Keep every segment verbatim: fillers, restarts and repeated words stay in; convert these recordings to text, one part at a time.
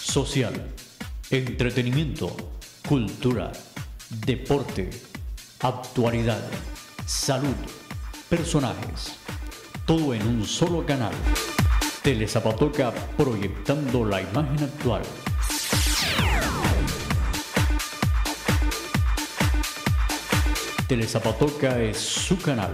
social, entretenimiento, cultura, deporte, actualidad, salud, personajes, todo en un solo canal. Telezapatoca, proyectando la imagen actual. Telezapatoca es su canal.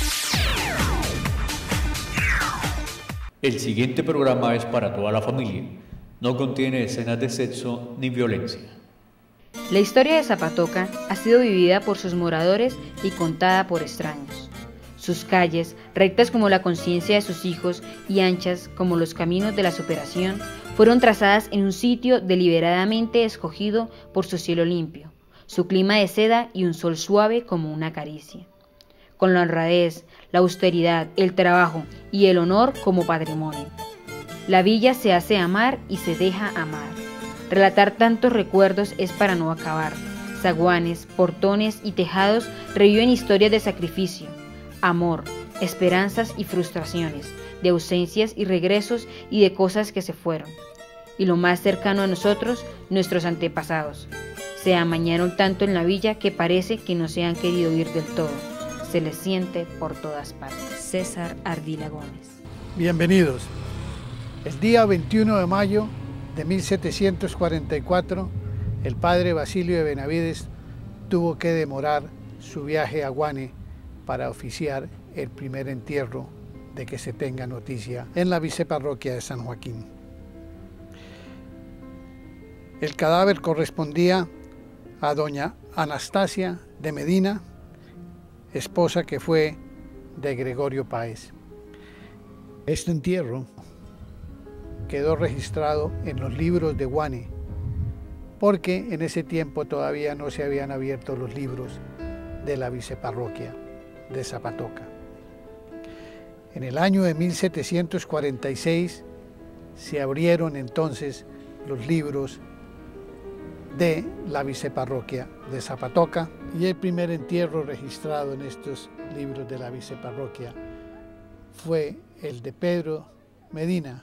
El siguiente programa es para toda la familia. No contiene escenas de sexo ni violencia. La historia de Zapatoca ha sido vivida por sus moradores y contada por extraños. Sus calles, rectas como la conciencia de sus hijos y anchas como los caminos de la superación, fueron trazadas en un sitio deliberadamente escogido por su cielo limpio, su clima de seda y un sol suave como una caricia. Con la honradez, la austeridad, el trabajo y el honor como patrimonio. La villa se hace amar y se deja amar. Relatar tantos recuerdos es para no acabar. Zaguanes, portones y tejados reviven historias de sacrificio, amor, esperanzas y frustraciones, de ausencias y regresos y de cosas que se fueron. Y lo más cercano a nosotros, nuestros antepasados. Se amañaron tanto en la villa que parece que no se han querido ir del todo. Se les siente por todas partes. César Ardila Gómez. Bienvenidos. El día veintiuno de mayo de mil setecientos cuarenta y cuatro, el padre Basilio de Benavides tuvo que demorar su viaje a Guane para oficiar el primer entierro de que se tenga noticia en la viceparroquia de San Joaquín. El cadáver correspondía a doña Anastasia de Medina, esposa que fue de Gregorio Páez. Este entierro quedó registrado en los libros de Guane, porque en ese tiempo todavía no se habían abierto los libros de la viceparroquia de Zapatoca. En el año de mil setecientos cuarenta y seis se abrieron entonces los libros de la viceparroquia de Zapatoca, y el primer entierro registrado en estos libros de la viceparroquia fue el de Pedro Medina,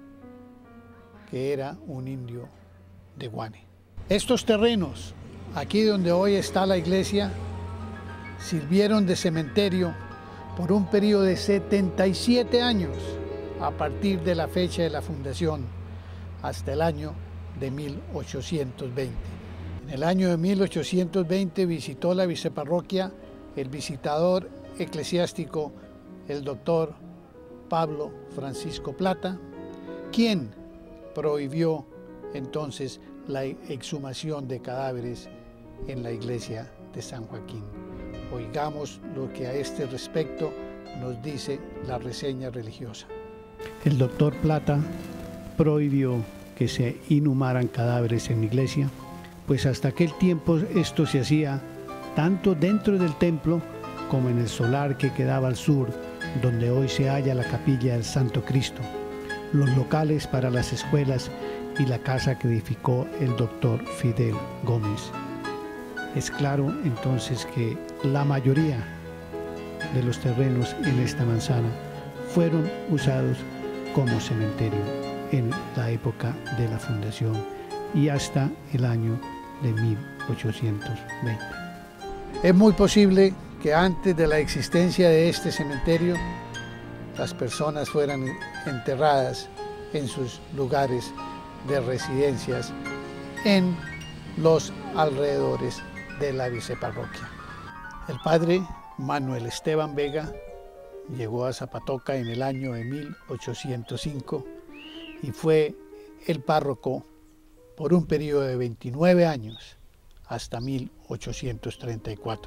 que era un indio de Guane. Estos terrenos, aquí donde hoy está la iglesia, sirvieron de cementerio por un periodo de setenta y siete años, a partir de la fecha de la fundación hasta el año de mil ochocientos veinte. En el año de mil ochocientos veinte visitó la viceparroquia el visitador eclesiástico, el doctor Pablo Francisco Plata, quien prohibió entonces la exhumación de cadáveres en la iglesia de San Joaquín. Oigamos lo que a este respecto nos dice la reseña religiosa. El doctor Plata prohibió que se inhumaran cadáveres en la iglesia, pues hasta aquel tiempo esto se hacía tanto dentro del templo como en el solar que quedaba al sur, donde hoy se halla la capilla del Santo Cristo, los locales para las escuelas y la casa que edificó el doctor Fidel Gómez. Es claro entonces que la mayoría de los terrenos en esta manzana fueron usados como cementerio en la época de la fundación y hasta el año de mil ochocientos veinte. Es muy posible que antes de la existencia de este cementerio, las personas fueran enterradas en sus lugares de residencias en los alrededores de la viceparroquia. El padre Manuel Esteban Vega llegó a Zapatoca en el año de mil ochocientos cinco y fue el párroco por un periodo de veintinueve años hasta mil ochocientos treinta y cuatro.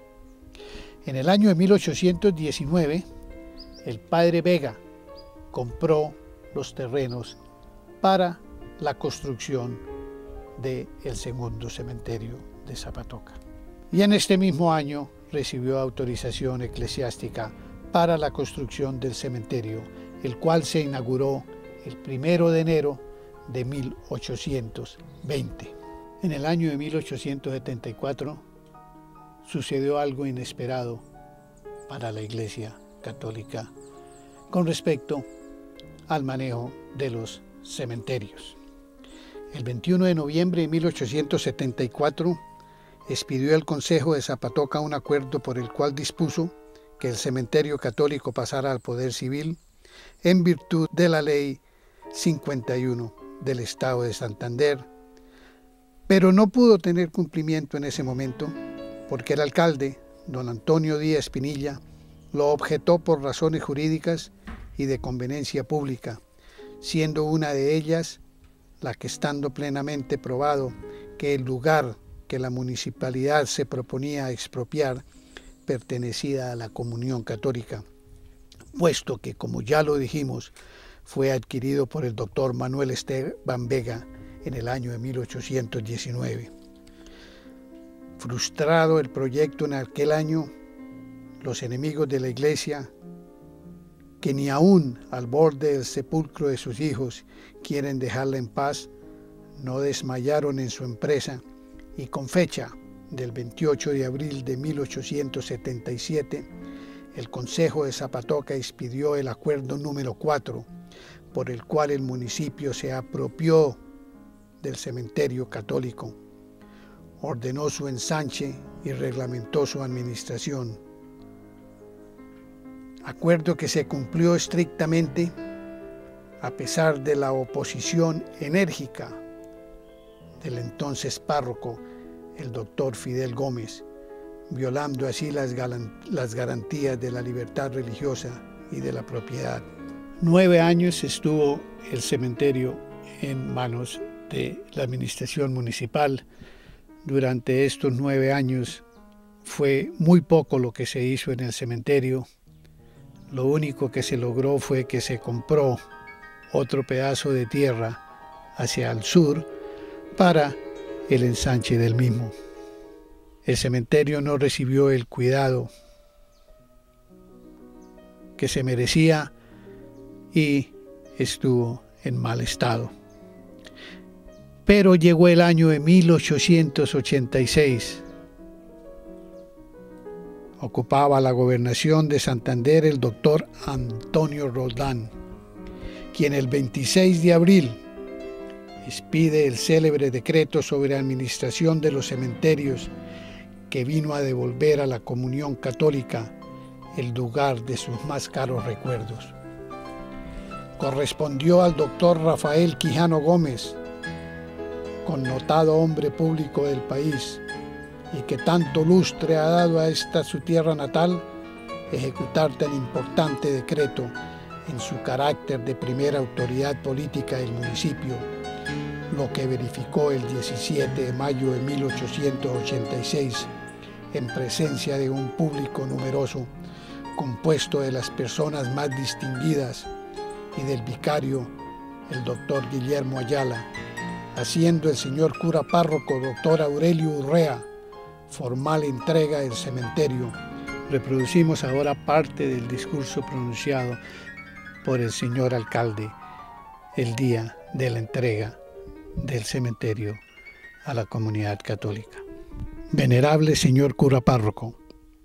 En el año de mil ochocientos diecinueve, el padre Vega compró los terrenos para la construcción del segundo cementerio de Zapatoca. Y en este mismo año recibió autorización eclesiástica para la construcción del cementerio, el cual se inauguró el primero de enero de mil ochocientos veinte. En el año de mil ochocientos setenta y cuatro sucedió algo inesperado para la Iglesia Católica con respecto al manejo de los cementerios. El veintiuno de noviembre de mil ochocientos setenta y cuatro expidió el Consejo de Zapatoca un acuerdo por el cual dispuso que el cementerio católico pasara al poder civil en virtud de la ley cincuenta y uno del Estado de Santander, pero no pudo tener cumplimiento en ese momento porque el alcalde, don Antonio Díaz Pinilla, lo objetó por razones jurídicas y de conveniencia pública, siendo una de ellas la que, estando plenamente probado que el lugar que la municipalidad se proponía expropiar pertenecía a la Comunión Católica, puesto que, como ya lo dijimos, fue adquirido por el doctor Manuel Esteban Vega en el año de mil ochocientos diecinueve. Frustrado el proyecto en aquel año, los enemigos de la Iglesia, que ni aún al borde del sepulcro de sus hijos quieren dejarla en paz, no desmayaron en su empresa y con fecha del veintiocho de abril de mil ochocientos setenta y siete, el Consejo de Zapatoca expidió el acuerdo número cuatro, por el cual el municipio se apropió del cementerio católico, ordenó su ensanche y reglamentó su administración. Acuerdo que se cumplió estrictamente a pesar de la oposición enérgica del entonces párroco, el doctor Fidel Gómez, violando así las, las garantías de la libertad religiosa y de la propiedad. Nueve años estuvo el cementerio en manos de la administración municipal. Durante estos nueve años fue muy poco lo que se hizo en el cementerio. Lo único que se logró fue que se compró otro pedazo de tierra hacia el sur para el ensanche del mismo. El cementerio no recibió el cuidado que se merecía y estuvo en mal estado. Pero llegó el año de mil ochocientos ochenta y seis. Ocupaba la gobernación de Santander el doctor Antonio Roldán, quien el veintiséis de abril expide el célebre decreto sobre administración de los cementerios que vino a devolver a la Comunión Católica el lugar de sus más caros recuerdos. Correspondió al doctor Rafael Quijano Gómez, connotado hombre público del país, y que tanto lustre ha dado a esta su tierra natal, ejecutar tan importante decreto en su carácter de primera autoridad política del municipio, lo que verificó el diecisiete de mayo de mil ochocientos ochenta y seis en presencia de un público numeroso, compuesto de las personas más distinguidas y del vicario, el doctor Guillermo Ayala, haciendo el señor cura párroco, doctor Aurelio Urrea, formal entrega del cementerio. Reproducimos ahora parte del discurso pronunciado por el señor alcalde el día de la entrega del cementerio a la comunidad católica. Venerable señor cura párroco,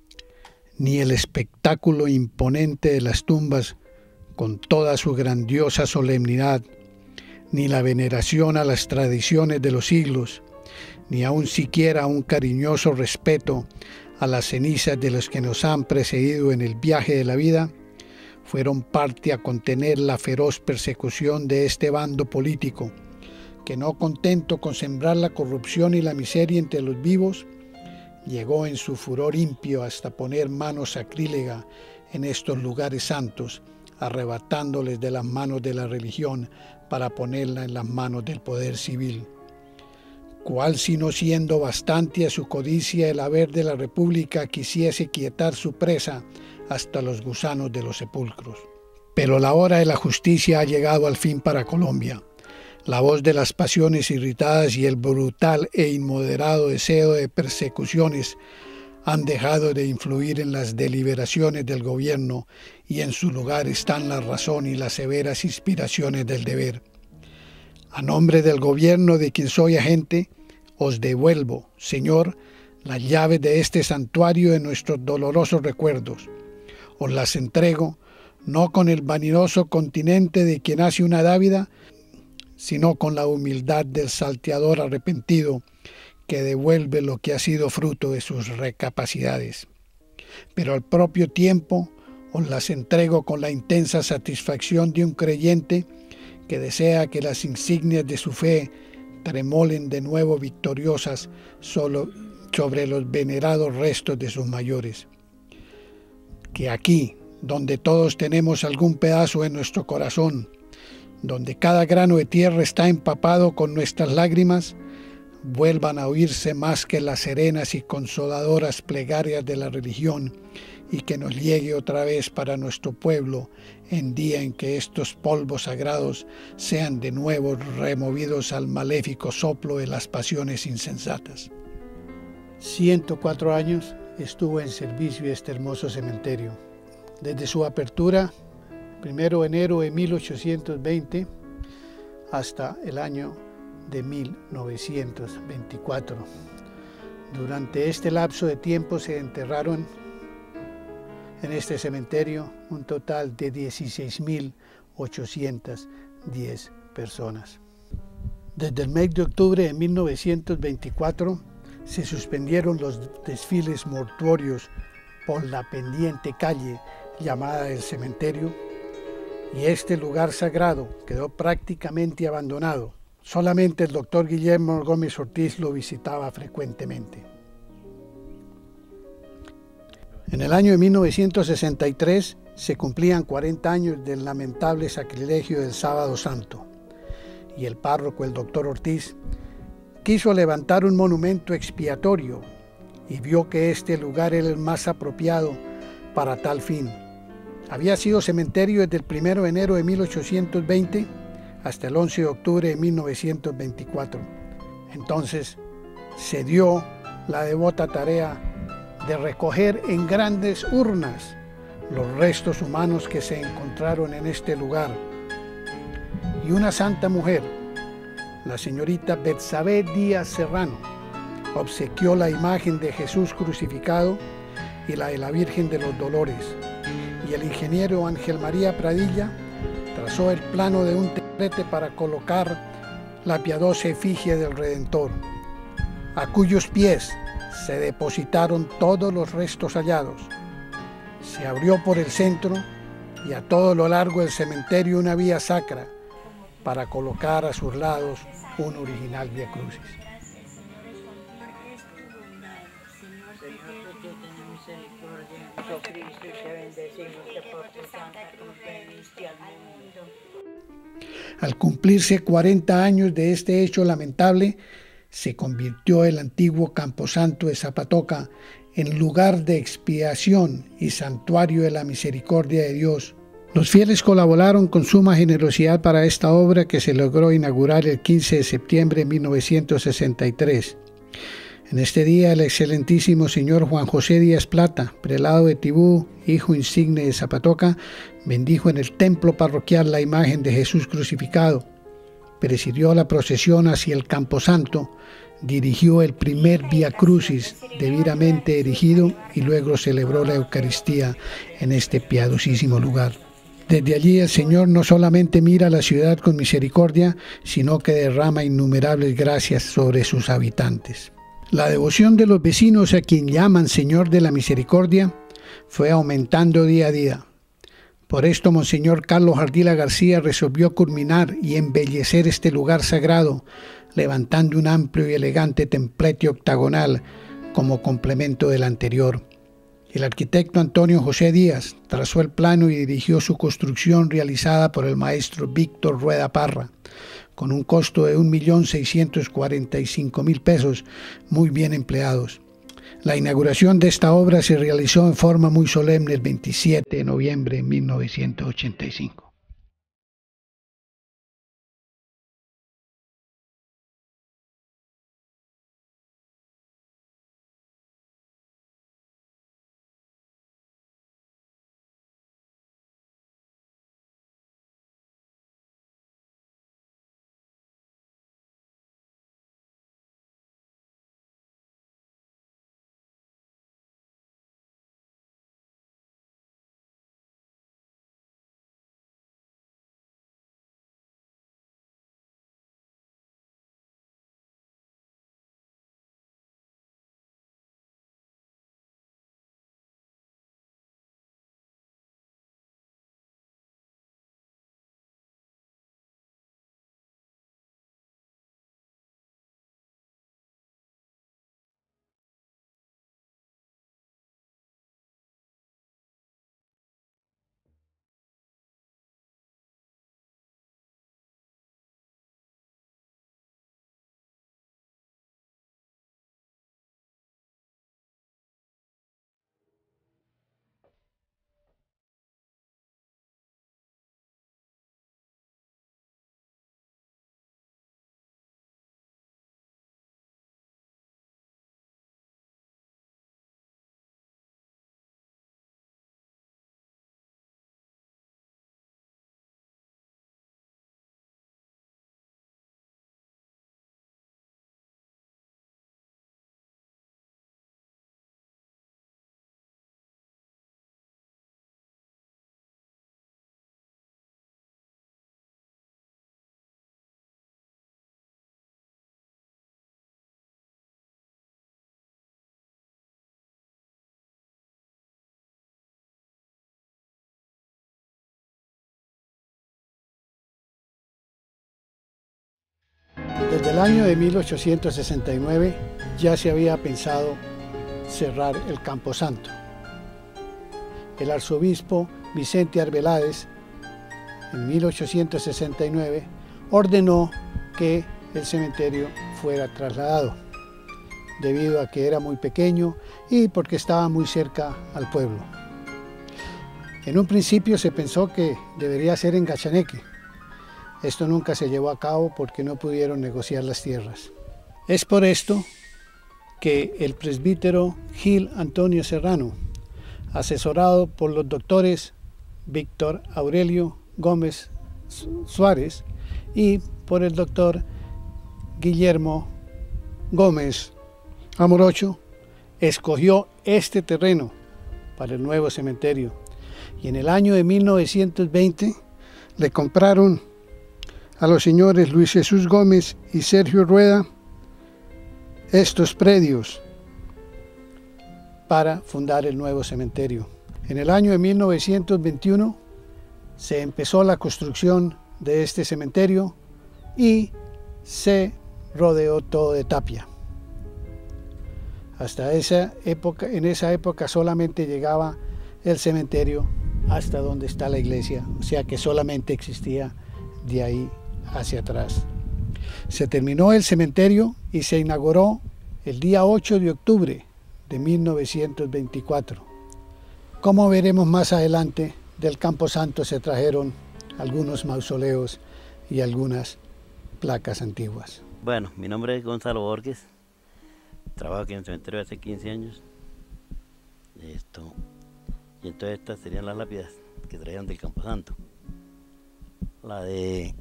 ni el espectáculo imponente de las tumbas con toda su grandiosa solemnidad, ni la veneración a las tradiciones de los siglos, ni aun siquiera un cariñoso respeto a las cenizas de los que nos han precedido en el viaje de la vida, fueron parte a contener la feroz persecución de este bando político, que no contento con sembrar la corrupción y la miseria entre los vivos, llegó en su furor impío hasta poner mano sacrílega en estos lugares santos, arrebatándoles de las manos de la religión para ponerla en las manos del poder civil. Cual si no siendo bastante a su codicia el haber de la República quisiese quietar su presa hasta los gusanos de los sepulcros. Pero la hora de la justicia ha llegado al fin para Colombia. La voz de las pasiones irritadas y el brutal e inmoderado deseo de persecuciones han dejado de influir en las deliberaciones del gobierno y en su lugar están la razón y las severas inspiraciones del deber. A nombre del gobierno de quien soy agente, os devuelvo, Señor, las llaves de este santuario de nuestros dolorosos recuerdos. Os las entrego, no con el vanidoso continente de quien hace una dávida, sino con la humildad del salteador arrepentido que devuelve lo que ha sido fruto de sus recapacidades. Pero al propio tiempo os las entrego con la intensa satisfacción de un creyente que desea que las insignias de su fe tremolen de nuevo victoriosas solo sobre los venerados restos de sus mayores. Que aquí, donde todos tenemos algún pedazo en nuestro corazón, donde cada grano de tierra está empapado con nuestras lágrimas, vuelvan a oírse más que las serenas y consoladoras plegarias de la religión, y que nos llegue otra vez para nuestro pueblo en día en que estos polvos sagrados sean de nuevo removidos al maléfico soplo de las pasiones insensatas. ciento cuatro años estuvo en servicio este hermoso cementerio. Desde su apertura, primero de enero de mil ochocientos veinte, hasta el año de mil novecientos veinticuatro. Durante este lapso de tiempo se enterraron en este cementerio un total de dieciséis mil ochocientas diez personas. Desde el mes de octubre de mil novecientos veinticuatro se suspendieron los desfiles mortuorios por la pendiente calle llamada del cementerio, y este lugar sagrado quedó prácticamente abandonado. Solamente el doctor Guillermo Gómez Ortiz lo visitaba frecuentemente. En el año de mil novecientos sesenta y tres se cumplían cuarenta años del lamentable sacrilegio del Sábado Santo, y el párroco, el doctor Ortiz, quiso levantar un monumento expiatorio y vio que este lugar era el más apropiado para tal fin. Había sido cementerio desde el primero de enero de mil ochocientos veinte hasta el once de octubre de mil novecientos veinticuatro. Entonces se dio la devota tarea de recoger en grandes urnas los restos humanos que se encontraron en este lugar. Y una santa mujer, la señorita Betsabé Díaz Serrano, obsequió la imagen de Jesús crucificado y la de la Virgen de los Dolores. Y el ingeniero Ángel María Pradilla trazó el plano de un templete para colocar la piadosa efigie del Redentor, a cuyos pies se depositaron todos los restos hallados. Se abrió por el centro y a todo lo largo del cementerio una vía sacra para colocar a sus lados un original Vía Crucis. Al cumplirse cuarenta años de este hecho lamentable, se convirtió el antiguo Camposanto de Zapatoca en lugar de expiación y santuario de la misericordia de Dios. Los fieles colaboraron con suma generosidad para esta obra, que se logró inaugurar el quince de septiembre de mil novecientos sesenta y tres. En este día, el excelentísimo señor Juan José Díaz Plata, prelado de Tibú, hijo insigne de Zapatoca, bendijo en el templo parroquial la imagen de Jesús crucificado, presidió la procesión hacia el Camposanto, dirigió el primer Vía Crucis debidamente erigido y luego celebró la Eucaristía en este piadosísimo lugar. Desde allí el Señor no solamente mira a la ciudad con misericordia, sino que derrama innumerables gracias sobre sus habitantes. La devoción de los vecinos, a quien llaman Señor de la Misericordia, fue aumentando día a día. Por esto, Monseñor Carlos Ardila García resolvió culminar y embellecer este lugar sagrado, levantando un amplio y elegante templete octagonal como complemento del anterior. El arquitecto Antonio José Díaz trazó el plano y dirigió su construcción, realizada por el maestro Víctor Rueda Parra, con un costo de un millón seiscientos cuarenta y cinco mil pesos, muy bien empleados. La inauguración de esta obra se realizó en forma muy solemne el veintisiete de noviembre de mil novecientos ochenta y cinco. Desde el año de mil ochocientos sesenta y nueve ya se había pensado cerrar el Camposanto. El arzobispo Vicente Arbeláez, en mil ochocientos sesenta y nueve, ordenó que el cementerio fuera trasladado, debido a que era muy pequeño y porque estaba muy cerca al pueblo. En un principio se pensó que debería ser en Gachaneque. Esto nunca se llevó a cabo porque no pudieron negociar las tierras. Es por esto que el presbítero Gil Antonio Serrano, asesorado por los doctores Víctor Aurelio Gómez Suárez y por el doctor Guillermo Gómez Amorocho, escogió este terreno para el nuevo cementerio. Y en el año de mil novecientos veinte le compraron a los señores Luis Jesús Gómez y Sergio Rueda estos predios para fundar el nuevo cementerio. En el año de mil novecientos veintiuno se empezó la construcción de este cementerio y se rodeó todo de tapia. Hasta esa época, en esa época solamente llegaba el cementerio hasta donde está la iglesia, o sea que solamente existía de ahí hacia atrás. Se terminó el cementerio y se inauguró el día ocho de octubre de mil novecientos veinticuatro. Como veremos más adelante, del Camposanto se trajeron algunos mausoleos y algunas placas antiguas. Bueno, mi nombre es Gonzalo Borges, trabajo aquí en el cementerio hace quince años. Esto, y entonces estas serían las lápidas que traían del Camposanto. La de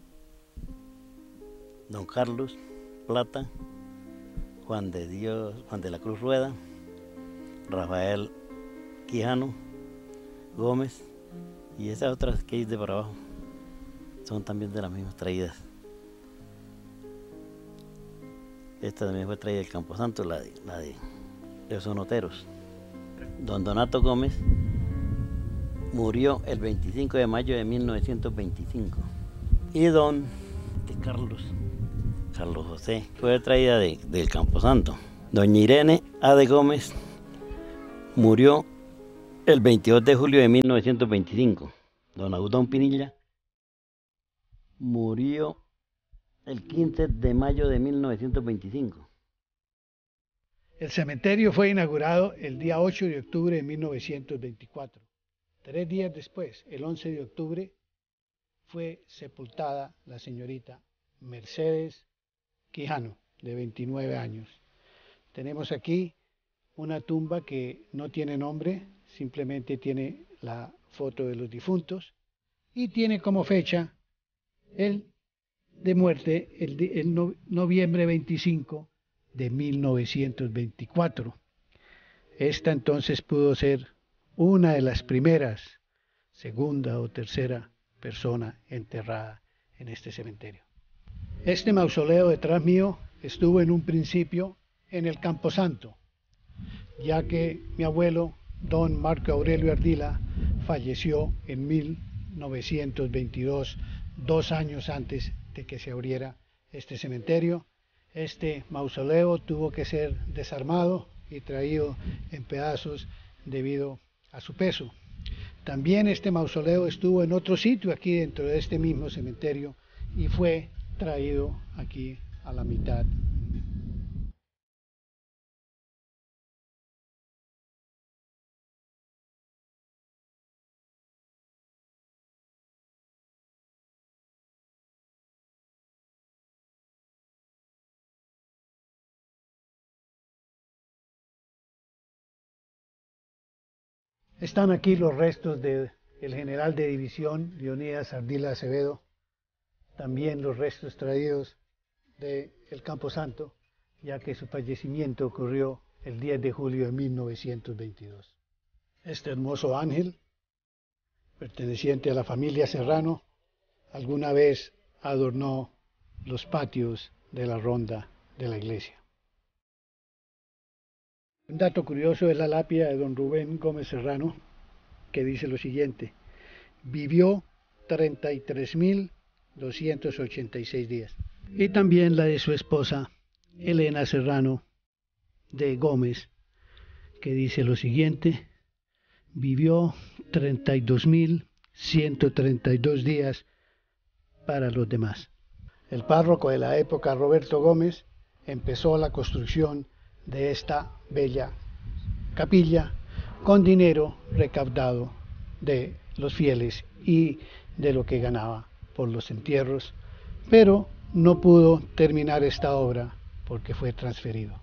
Don Carlos Plata, Juan de Dios, Juan de la Cruz Rueda, Rafael Quijano Gómez, y esas otras que hay de para abajo son también de las mismas traídas. Esta también fue traída del Camposanto, la de, la de los sonoteros. Don Donato Gómez murió el veinticinco de mayo de mil novecientos veinticinco. Y don de Carlos, Carlos José, fue traída de, del Camposanto. Doña Irene A. de Gómez murió el veintidós de julio de mil novecientos veinticinco. Don Audón Pinilla murió el quince de mayo de mil novecientos veinticinco. El cementerio fue inaugurado el día ocho de octubre de mil novecientos veinticuatro. Tres días después, el once de octubre, fue sepultada la señorita Mercedes Quijano, de veintinueve años. Tenemos aquí una tumba que no tiene nombre, simplemente tiene la foto de los difuntos y tiene como fecha el de muerte el, de, el no, noviembre veinticinco de mil novecientos veinticuatro. Esta entonces pudo ser una de las primeras, segunda o tercera persona enterrada en este cementerio. Este mausoleo detrás mío estuvo en un principio en el Camposanto, ya que mi abuelo, don Marco Aurelio Ardila, falleció en mil novecientos veintidós, dos años antes de que se abriera este cementerio. Este mausoleo tuvo que ser desarmado y traído en pedazos debido a su peso. También este mausoleo estuvo en otro sitio aquí dentro de este mismo cementerio y fue traído aquí a la mitad. Están aquí los restos del general de división Leonidas Ardila Acevedo, también los restos traídos del Camposanto, ya que su fallecimiento ocurrió el diez de julio de mil novecientos veintidós. Este hermoso ángel, perteneciente a la familia Serrano, alguna vez adornó los patios de la ronda de la iglesia. Un dato curioso es la lápida de don Rubén Gómez Serrano, que dice lo siguiente: vivió treinta y tres mil doscientos ochenta y seis días. y también la de su esposa, Elena Serrano de Gómez, que dice lo siguiente: vivió treinta y dos mil ciento treinta y dos días para los demás. El párroco de la época, Roberto Gómez, empezó la construcción de esta bella capilla con dinero recaudado de los fieles y de lo que ganaba por los entierros, pero no pudo terminar esta obra porque fue transferido.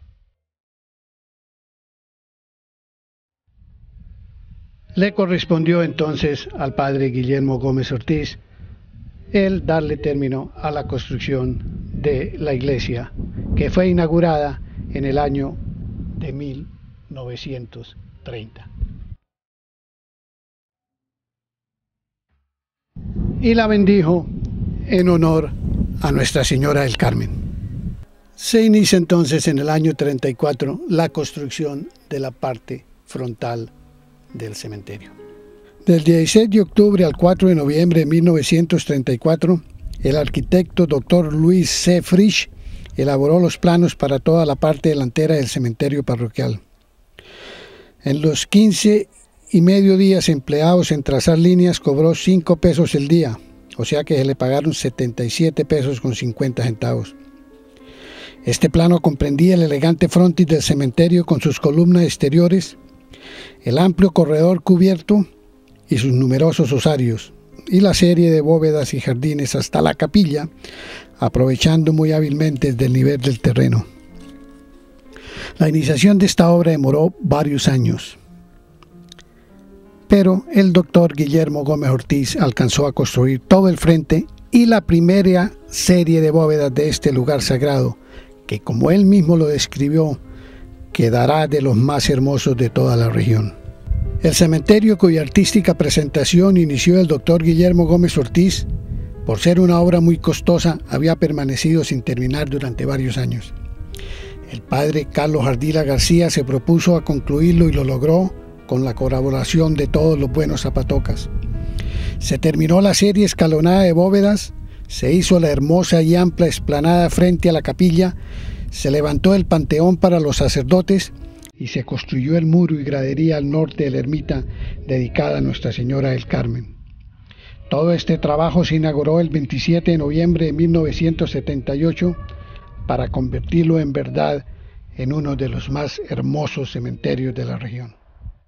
Le correspondió entonces al padre Guillermo Gómez Ortiz el darle término a la construcción de la iglesia, que fue inaugurada en el año de mil novecientos treinta. Y la bendijo en honor a Nuestra Señora del Carmen. Se inicia entonces en el año treinta y cuatro la construcción de la parte frontal del cementerio. Del dieciséis de octubre al cuatro de noviembre de mil novecientos treinta y cuatro, el arquitecto doctor Luis C. Frisch elaboró los planos para toda la parte delantera del cementerio parroquial. En los quince y medio días empleados en trazar líneas cobró cinco pesos el día, o sea que se le pagaron setenta y siete pesos con cincuenta centavos. Este plano comprendía el elegante frontis del cementerio con sus columnas exteriores, el amplio corredor cubierto y sus numerosos osarios, y la serie de bóvedas y jardines hasta la capilla, aprovechando muy hábilmente el nivel del terreno. La iniciación de esta obra demoró varios años, pero el doctor Guillermo Gómez Ortiz alcanzó a construir todo el frente y la primera serie de bóvedas de este lugar sagrado, que como él mismo lo describió, quedará de los más hermosos de toda la región. El cementerio, cuya artística presentación inició el doctor Guillermo Gómez Ortiz, por ser una obra muy costosa, había permanecido sin terminar durante varios años. El padre Carlos Ardila García se propuso a concluirlo y lo logró con la colaboración de todos los buenos zapatocas. Se terminó la serie escalonada de bóvedas, se hizo la hermosa y amplia explanada frente a la capilla, se levantó el panteón para los sacerdotes y se construyó el muro y gradería al norte de la ermita dedicada a Nuestra Señora del Carmen. Todo este trabajo se inauguró el veintisiete de noviembre de mil novecientos setenta y ocho para convertirlo en verdad en uno de los más hermosos cementerios de la región.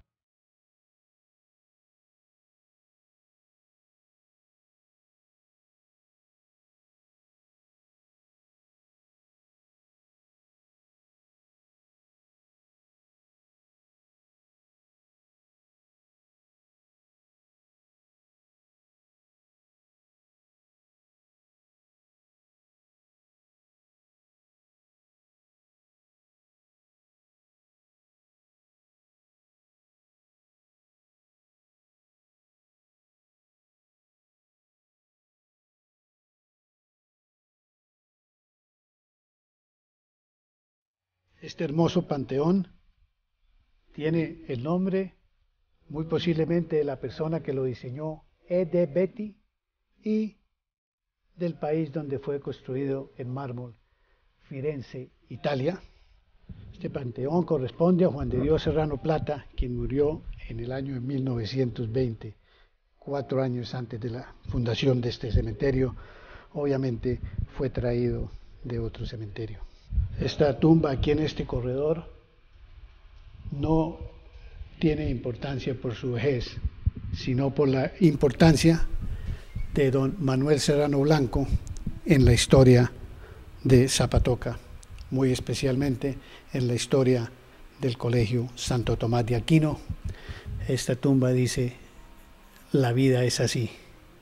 Este hermoso panteón tiene el nombre, muy posiblemente, de la persona que lo diseñó, E D Betti, y del país donde fue construido en mármol, Firenze, Italia. Este panteón corresponde a Juan de Dios Serrano Plata, quien murió en el año de mil novecientos veinte, cuatro años antes de la fundación de este cementerio. Obviamente fue traído de otro cementerio. Esta tumba aquí en este corredor no tiene importancia por su vejez, sino por la importancia de don Manuel Serrano Blanco en la historia de Zapatoca, muy especialmente en la historia del Colegio Santo Tomás de Aquino. Esta tumba dice: la vida es así.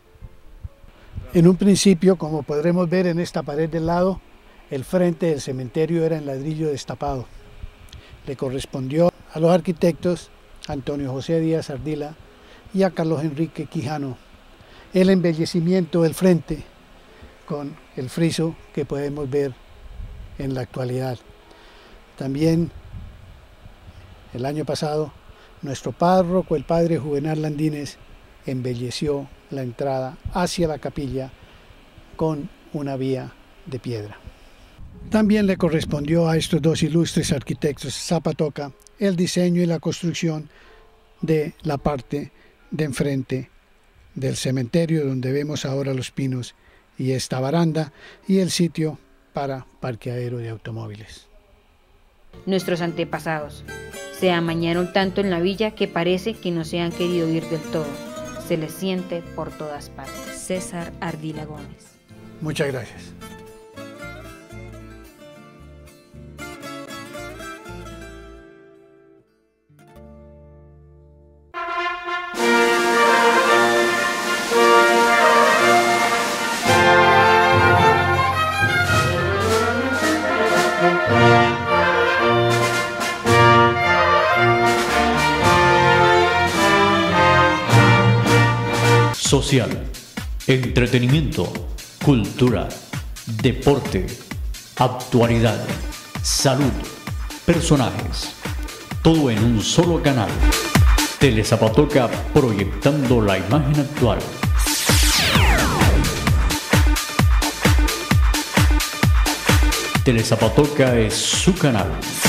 En un principio, como podremos ver en esta pared del lado, el frente del cementerio era en ladrillo destapado. Le correspondió a los arquitectos Antonio José Díaz Ardila y a Carlos Enrique Quijano el embellecimiento del frente con el friso que podemos ver en la actualidad. También el año pasado nuestro párroco, el padre Juvenal Landines, embelleció la entrada hacia la capilla con una vía de piedra. También le correspondió a estos dos ilustres arquitectos Zapatoca el diseño y la construcción de la parte de enfrente del cementerio donde vemos ahora los pinos y esta baranda y el sitio para parqueadero de automóviles. Nuestros antepasados se amañaron tanto en la villa que parece que no se han querido ir del todo. Se les siente por todas partes. César Ardila Gómez. Muchas gracias. Social, entretenimiento, cultura, deporte, actualidad, salud, personajes, todo en un solo canal. Telezapatoca, proyectando la imagen actual. Telezapatoca es su canal.